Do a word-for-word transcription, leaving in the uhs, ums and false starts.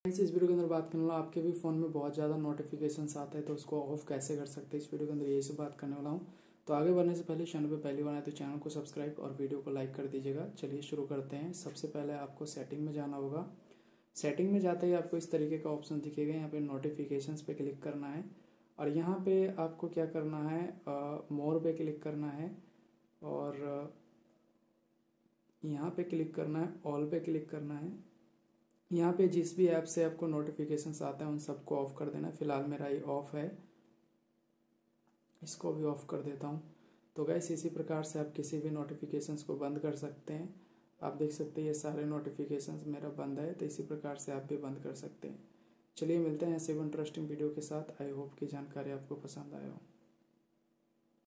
इस वीडियो के अंदर बात करने वाला आपके भी फ़ोन में बहुत ज़्यादा नोटिफिकेशंस आते हैं तो उसको ऑफ कैसे कर सकते हैं, इस वीडियो के अंदर यही से बात करने वाला हूँ। तो आगे बढ़ने से पहले चैनल पे पहली बार आए तो चैनल को सब्सक्राइब और वीडियो को लाइक कर दीजिएगा। चलिए शुरू करते हैं। सबसे पहले आपको सेटिंग में जाना होगा। सेटिंग में जाते ही आपको इस तरीके का ऑप्शन दिखेगा, यहाँ पे नोटिफिकेशंस पे क्लिक करना है और यहाँ पे आपको क्या करना है, मोर पे क्लिक करना है और यहाँ पे क्लिक करना है, ऑल पे क्लिक करना है। यहाँ पे जिस भी ऐप से आपको नोटिफिकेशंस आते हैं उन सबको ऑफ कर देना। फिलहाल मेरा ये ऑफ है, इसको भी ऑफ कर देता हूँ। तो गैस इसी प्रकार से आप किसी भी नोटिफिकेशंस को बंद कर सकते हैं। आप देख सकते हैं ये सारे नोटिफिकेशंस मेरा बंद है, तो इसी प्रकार से आप भी बंद कर सकते हैं। चलिए मिलते हैं ऐसे इंटरेस्टिंग वीडियो के साथ। आई होप की जानकारी आपको पसंद आया हो।